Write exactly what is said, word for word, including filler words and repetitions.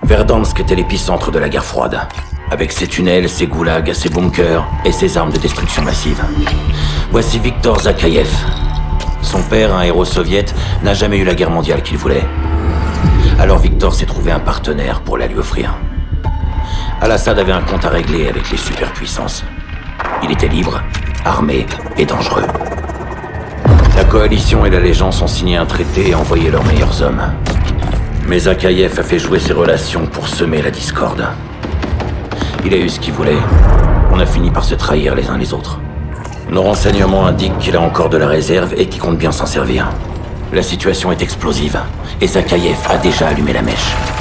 Verdansk était l'épicentre de la guerre froide, avec ses tunnels, ses goulags, ses bunkers et ses armes de destruction massive. Voici Viktor Zakhaev. Son père, un héros soviète, n'a jamais eu la guerre mondiale qu'il voulait. Alors Viktor s'est trouvé un partenaire pour la lui offrir. Al-Assad avait un compte à régler avec les superpuissances. Il était libre, armé et dangereux. La coalition et l'Allégeance ont signé un traité et envoyé leurs meilleurs hommes. Mais Zakhaev a fait jouer ses relations pour semer la discorde. Il a eu ce qu'il voulait. On a fini par se trahir les uns les autres. Nos renseignements indiquent qu'il a encore de la réserve et qu'il compte bien s'en servir. La situation est explosive, et Zakhaev a déjà allumé la mèche.